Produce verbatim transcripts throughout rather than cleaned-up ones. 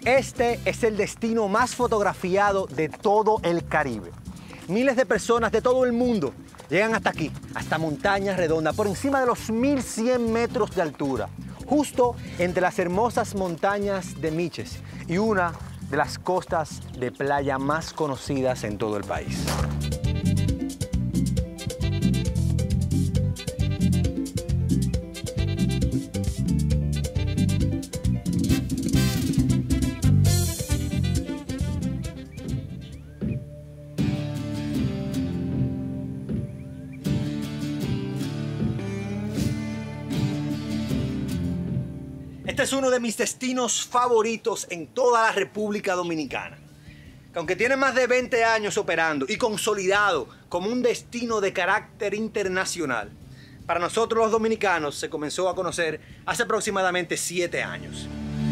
Este es el destino más fotografiado de todo el Caribe. Miles de personas de todo el mundo llegan hasta aquí, hasta Montaña Redonda, por encima de los mil cien metros de altura, justo entre las hermosas montañas de Miches y una de las costas de playa más conocidas en todo el país. Este es uno de mis destinos favoritos en toda la República Dominicana, que aunque tiene más de veinte años operando y consolidado como un destino de carácter internacional, para nosotros los dominicanos se comenzó a conocer hace aproximadamente siete años.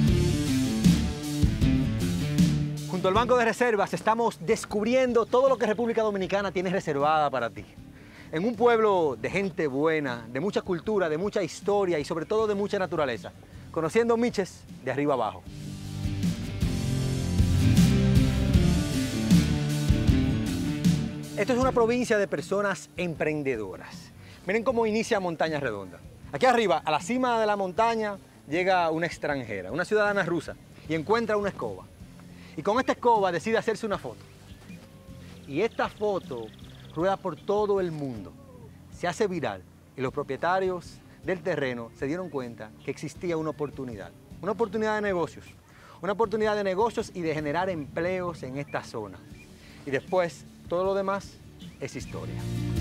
Junto al Banco de Reservas estamos descubriendo todo lo que República Dominicana tiene reservada para ti. En un pueblo de gente buena, de mucha cultura, de mucha historia y sobre todo de mucha naturaleza. Conociendo Miches de arriba abajo. Esto es una provincia de personas emprendedoras. Miren cómo inicia Montaña Redonda. Aquí arriba, a la cima de la montaña, llega una extranjera, una ciudadana rusa, y encuentra una escoba. Y con esta escoba decide hacerse una foto. Y esta foto rueda por todo el mundo, se hace viral, y los propietarios del terreno se dieron cuenta que existía una oportunidad, una oportunidad de negocios, una oportunidad de negocios y de generar empleos en esta zona. Y después, todo lo demás es historia.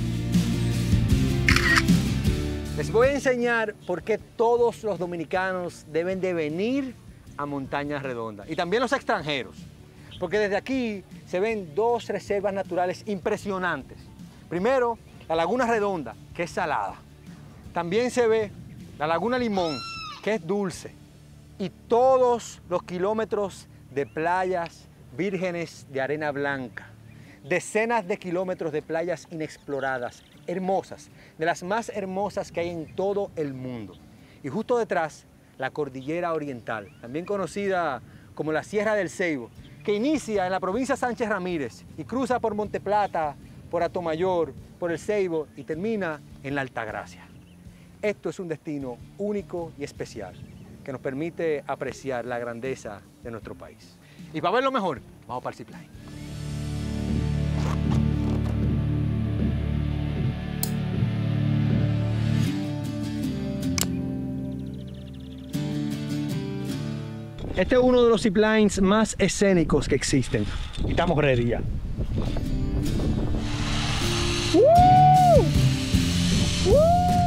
Les voy a enseñar por qué todos los dominicanos deben de venir a Montaña Redonda, y también los extranjeros, porque desde aquí se ven dos reservas naturales impresionantes. Primero, la Laguna Redonda, que es salada. También se ve la Laguna Limón, que es dulce, y todos los kilómetros de playas vírgenes de arena blanca. Decenas de kilómetros de playas inexploradas, hermosas, de las más hermosas que hay en todo el mundo. Y justo detrás, la Cordillera Oriental, también conocida como la Sierra del Ceibo, que inicia en la provincia Sánchez Ramírez y cruza por Monteplata, por Atomayor, por el Ceibo y termina en la Altagracia. Esto es un destino único y especial que nos permite apreciar la grandeza de nuestro país. Y para ver lo mejor, vamos para el zipline. Este es uno de los ziplines más escénicos que existen. Y estamos ready ya. ¡Uh! ¡Uh!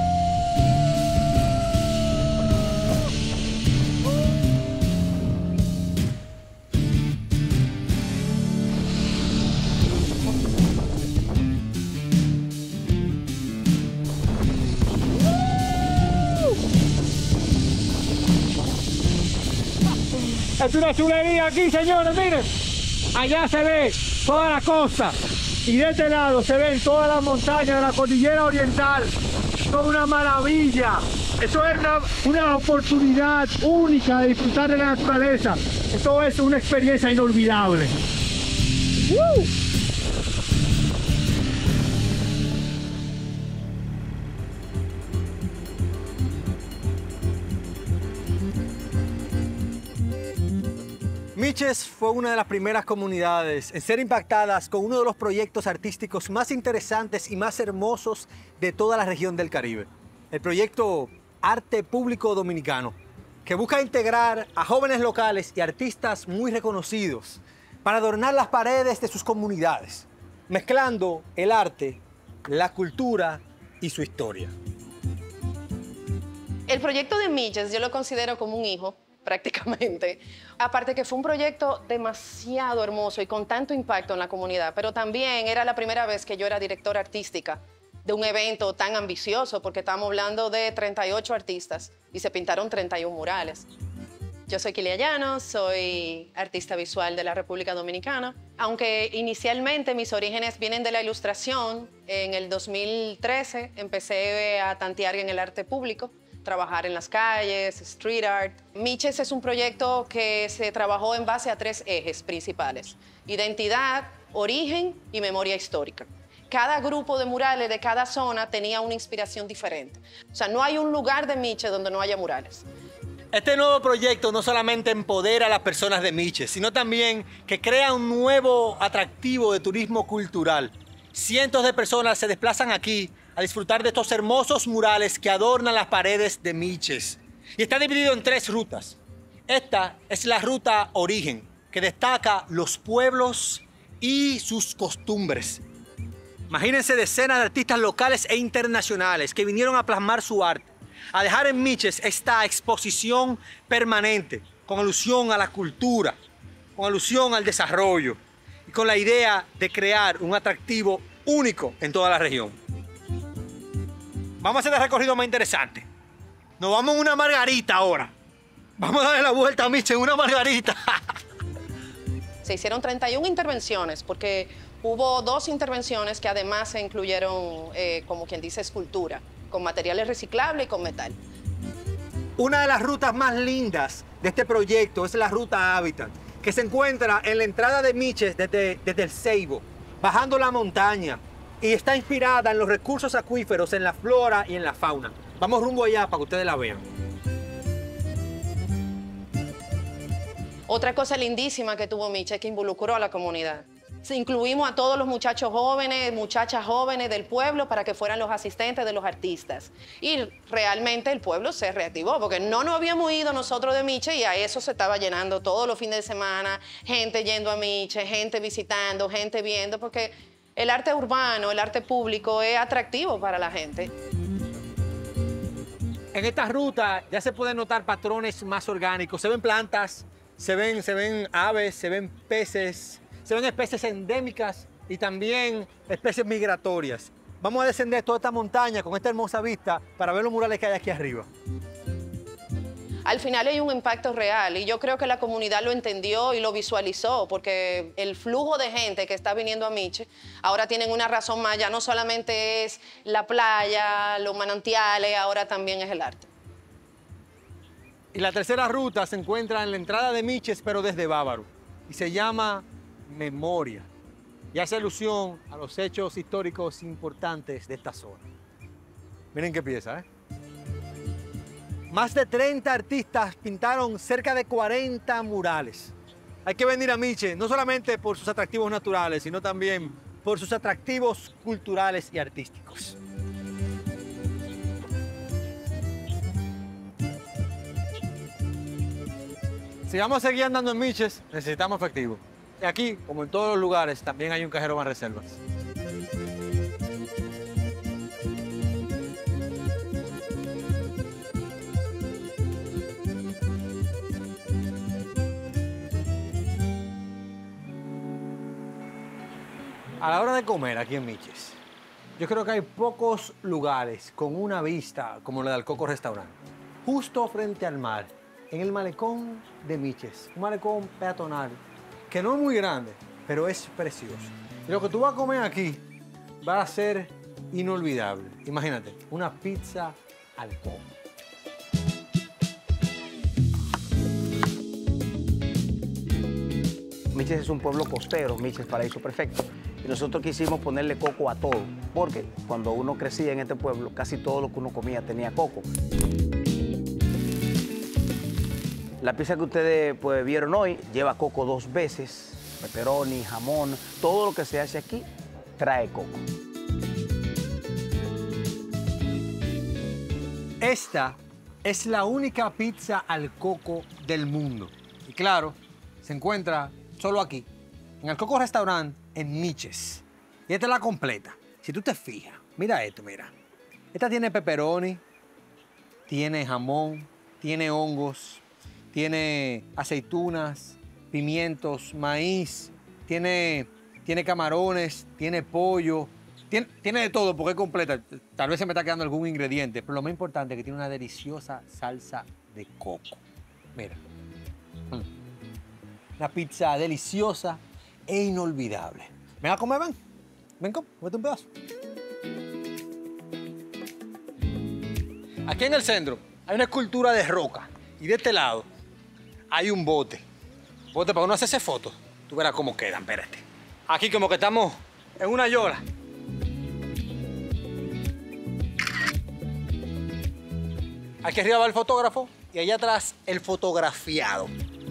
Es una chulería aquí, señores, miren. Allá se ve toda la costa y de este lado se ven todas las montañas de la Cordillera Oriental. Son una maravilla. Eso es una, una oportunidad única de disfrutar de la naturaleza. Esto es una experiencia inolvidable. ¡Uh! Miches fue una de las primeras comunidades en ser impactadas con uno de los proyectos artísticos más interesantes y más hermosos de toda la región del Caribe. El proyecto Arte Público Dominicano, que busca integrar a jóvenes locales y artistas muy reconocidos para adornar las paredes de sus comunidades, mezclando el arte, la cultura y su historia. El proyecto de Miches yo lo considero como un hijo, prácticamente. Aparte que fue un proyecto demasiado hermoso y con tanto impacto en la comunidad, pero también era la primera vez que yo era directora artística de un evento tan ambicioso, porque estamos hablando de treinta y ocho artistas y se pintaron treinta y uno murales. Yo soy Kilia Llanos, soy artista visual de la República Dominicana. Aunque inicialmente mis orígenes vienen de la ilustración, en el dos mil trece empecé a tantear en el arte público. trabajar en las calles, street art. Miches es un proyecto que se trabajó en base a tres ejes principales: identidad, origen y memoria histórica. Cada grupo de murales de cada zona tenía una inspiración diferente. O sea, no hay un lugar de Miches donde no haya murales. Este nuevo proyecto no solamente empodera a las personas de Miches, sino también que crea un nuevo atractivo de turismo cultural. Cientos de personas se desplazan aquí a disfrutar de estos hermosos murales que adornan las paredes de Miches. Y está dividido en tres rutas. Esta es la ruta Origen, que destaca los pueblos y sus costumbres. Imagínense decenas de artistas locales e internacionales que vinieron a plasmar su arte, a dejar en Miches esta exposición permanente, con alusión a la cultura, con alusión al desarrollo y con la idea de crear un atractivo único en toda la región. Vamos a hacer el recorrido más interesante. Nos vamos en una margarita ahora. Vamos a darle la vuelta a Miches en una margarita. Se hicieron treinta y una intervenciones porque hubo dos intervenciones que además se incluyeron, eh, como quien dice, escultura, con materiales reciclables y con metal. Una de las rutas más lindas de este proyecto es la ruta Hábitat, que se encuentra en la entrada de Miches desde, desde el Ceibo, bajando la montaña, y está inspirada en los recursos acuíferos, en la flora y en la fauna. Vamos rumbo allá para que ustedes la vean. Otra cosa lindísima que tuvo Miches es que involucró a la comunidad. Incluimos a todos los muchachos jóvenes, muchachas jóvenes del pueblo para que fueran los asistentes de los artistas. Y realmente el pueblo se reactivó, porque no nos habíamos ido nosotros de Miches y a eso se estaba llenando todos los fines de semana, gente yendo a Miches, gente visitando, gente viendo, porque el arte urbano, el arte público es atractivo para la gente. En esta ruta ya se pueden notar patrones más orgánicos. Se ven plantas, se ven, se ven aves, se ven peces, se ven especies endémicas y también especies migratorias. Vamos a descender toda esta montaña con esta hermosa vista para ver los murales que hay aquí arriba. Al final hay un impacto real y yo creo que la comunidad lo entendió y lo visualizó, porque el flujo de gente que está viniendo a Miches ahora tienen una razón más. Ya no solamente es la playa, los manantiales, ahora también es el arte. Y la tercera ruta se encuentra en la entrada de Miches, pero desde Bávaro, y se llama Memoria, y hace alusión a los hechos históricos importantes de esta zona. Miren qué pieza, ¿eh? Más de treinta artistas pintaron cerca de cuarenta murales. Hay que venir a Miches no solamente por sus atractivos naturales, sino también por sus atractivos culturales y artísticos. Si vamos a seguir andando en Miches, necesitamos efectivo. Y aquí, como en todos los lugares, también hay un cajero Banreservas. A la hora de comer aquí en Miches, yo creo que hay pocos lugares con una vista como la del Coco Restaurant, justo frente al mar, en el malecón de Miches, un malecón peatonal que no es muy grande, pero es precioso. Y lo que tú vas a comer aquí va a ser inolvidable. Imagínate, una pizza al coco. Miches es un pueblo costero, Miches paraíso perfecto. Y nosotros quisimos ponerle coco a todo, porque cuando uno crecía en este pueblo, casi todo lo que uno comía tenía coco. La pizza que ustedes pues, vieron hoy lleva coco dos veces, pepperoni, jamón, todo lo que se hace aquí trae coco. Esta es la única pizza al coco del mundo. Y claro, se encuentra solo aquí, en el Coco Restaurant, en Miches. Y esta es la completa. Si tú te fijas, mira esto, mira. Esta tiene pepperoni, tiene jamón, tiene hongos, tiene aceitunas, pimientos, maíz, tiene, tiene camarones, tiene pollo, tiene, tiene de todo porque es completa. Tal vez se me está quedando algún ingrediente, pero lo más importante es que tiene una deliciosa salsa de coco. Mira. Una pizza deliciosa e inolvidable. Ven a comer, ven. Ven, come, comete un pedazo. Aquí en el centro hay una escultura de roca y de este lado hay un bote. Bote para uno hacerse fotos. Tú verás cómo quedan, espérate. Aquí como que estamos en una yola. Aquí arriba va el fotógrafo y allá atrás el fotografiado.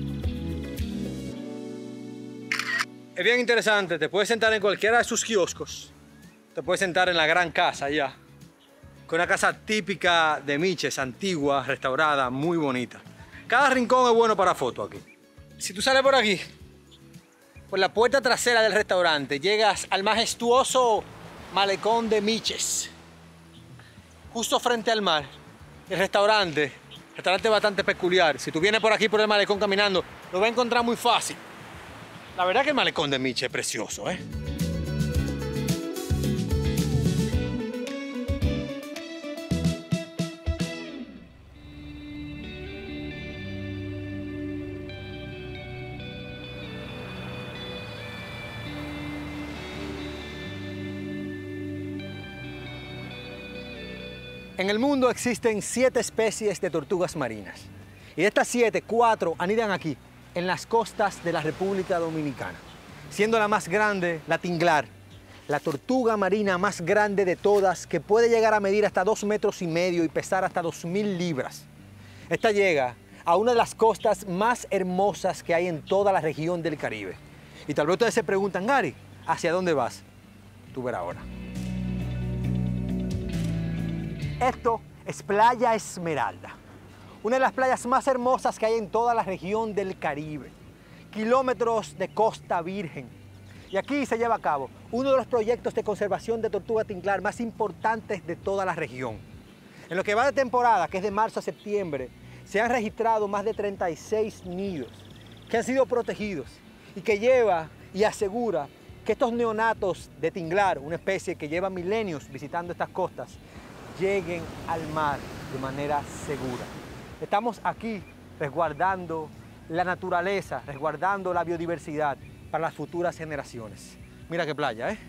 Es bien interesante, te puedes sentar en cualquiera de sus kioscos. Te puedes sentar en la gran casa allá. Con una casa típica de Miches, antigua, restaurada, muy bonita. Cada rincón es bueno para fotos aquí. Si tú sales por aquí, por la puerta trasera del restaurante, llegas al majestuoso malecón de Miches. Justo frente al mar. El restaurante, restaurante bastante peculiar. Si tú vienes por aquí por el malecón caminando, lo vas a encontrar muy fácil. La verdad que el malecón de Miches es precioso, ¿eh? En el mundo existen siete especies de tortugas marinas. Y de estas siete, cuatro anidan aquí, en las costas de la República Dominicana. Siendo la más grande, la tinglar, la tortuga marina más grande de todas, que puede llegar a medir hasta dos metros y medio y pesar hasta dos mil libras. Esta llega a una de las costas más hermosas que hay en toda la región del Caribe. Y tal vez ustedes se preguntan, Gary, ¿hacia dónde vas? Tú verás ahora. Esto es Playa Esmeralda, una de las playas más hermosas que hay en toda la región del Caribe. Kilómetros de costa virgen. Y aquí se lleva a cabo uno de los proyectos de conservación de tortuga tinglar más importantes de toda la región. En lo que va de temporada, que es de marzo a septiembre, se han registrado más de treinta y seis nidos que han sido protegidos y que lleva y asegura que estos neonatos de tinglar, una especie que lleva milenios visitando estas costas, lleguen al mar de manera segura. Estamos aquí resguardando la naturaleza, resguardando la biodiversidad para las futuras generaciones. Mira qué playa, ¿eh?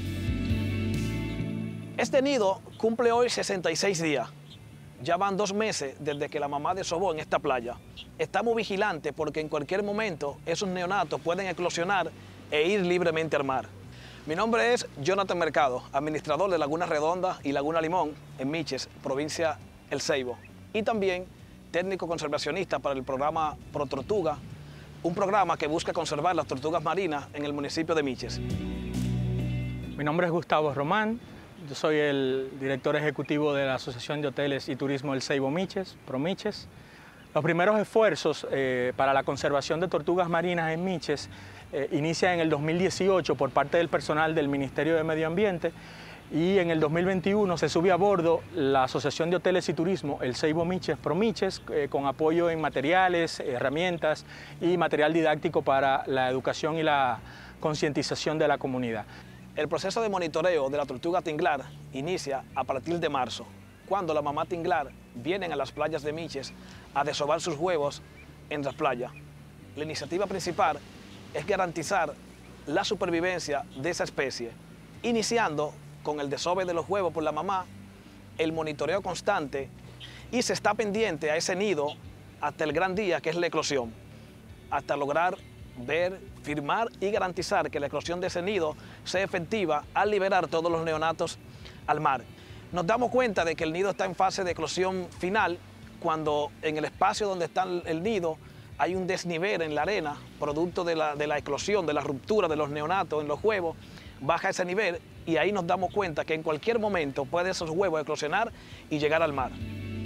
Este nido cumple hoy sesenta y seis días. Ya van dos meses desde que la mamá desobó en esta playa. Estamos vigilantes porque en cualquier momento esos neonatos pueden eclosionar e ir libremente al mar. Mi nombre es Jonathan Mercado, administrador de Laguna Redonda y Laguna Limón en Miches, provincia El Ceibo, y también técnico conservacionista para el programa Pro Tortuga, un programa que busca conservar las tortugas marinas en el municipio de Miches. Mi nombre es Gustavo Román, yo soy el director ejecutivo de la Asociación de Hoteles y Turismo El Ceibo Miches, ProMiches. Los primeros esfuerzos eh, para la conservación de tortugas marinas en Miches Eh, inicia en el dos mil dieciocho por parte del personal del Ministerio de Medio Ambiente y en el dos mil veintiuno se sube a bordo la Asociación de Hoteles y Turismo, el Ceibo Miches, ProMiches, eh, con apoyo en materiales, herramientas y material didáctico para la educación y la concientización de la comunidad. El proceso de monitoreo de la tortuga tinglar inicia a partir de marzo, cuando la mamá tinglar vienen a las playas de Miches a desovar sus huevos en las playas. La iniciativa principal es garantizar la supervivencia de esa especie, iniciando con el desove de los huevos por la mamá, el monitoreo constante, y se está pendiente a ese nido hasta el gran día que es la eclosión, hasta lograr ver, firmar y garantizar que la eclosión de ese nido sea efectiva al liberar todos los neonatos al mar. Nos damos cuenta de que el nido está en fase de eclosión final cuando en el espacio donde está el nido hay un desnivel en la arena, producto de la, de la eclosión, de la ruptura de los neonatos en los huevos, baja ese nivel y ahí nos damos cuenta que en cualquier momento pueden esos huevos eclosionar y llegar al mar.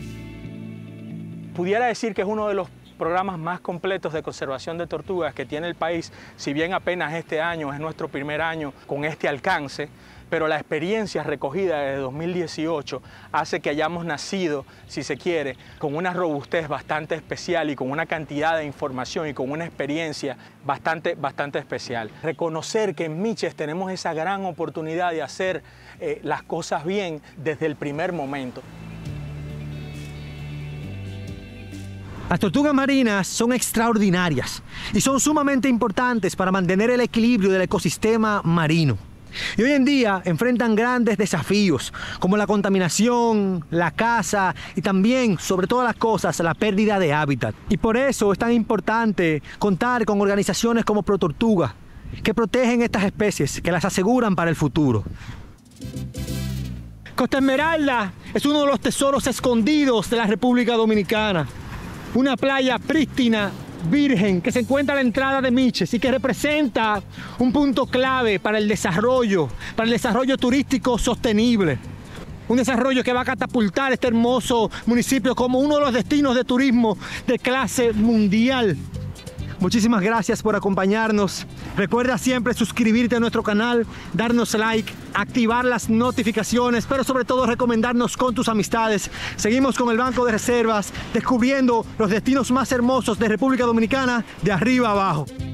Pudiera decir que es uno de los programas más completos de conservación de tortugas que tiene el país, si bien apenas este año es nuestro primer año con este alcance, pero la experiencia recogida desde dos mil dieciocho hace que hayamos nacido, si se quiere, con una robustez bastante especial y con una cantidad de información y con una experiencia bastante, bastante especial. Reconocer que en Miches tenemos esa gran oportunidad de hacer eh, las cosas bien desde el primer momento. Las tortugas marinas son extraordinarias y son sumamente importantes para mantener el equilibrio del ecosistema marino. Y hoy en día enfrentan grandes desafíos como la contaminación, la caza y también, sobre todas las cosas, la pérdida de hábitat. Y por eso es tan importante contar con organizaciones como ProTortuga, que protegen estas especies, que las aseguran para el futuro. Costa Esmeralda es uno de los tesoros escondidos de la República Dominicana. Una playa prístina, virgen, que se encuentra a la entrada de Miches y que representa un punto clave para el desarrollo, para el desarrollo turístico sostenible. Un desarrollo que va a catapultar este hermoso municipio como uno de los destinos de turismo de clase mundial. Muchísimas gracias por acompañarnos. Recuerda siempre suscribirte a nuestro canal, darnos like, activar las notificaciones, pero sobre todo recomendarnos con tus amistades. Seguimos con el Banco de Reservas, descubriendo los destinos más hermosos de República Dominicana de arriba abajo.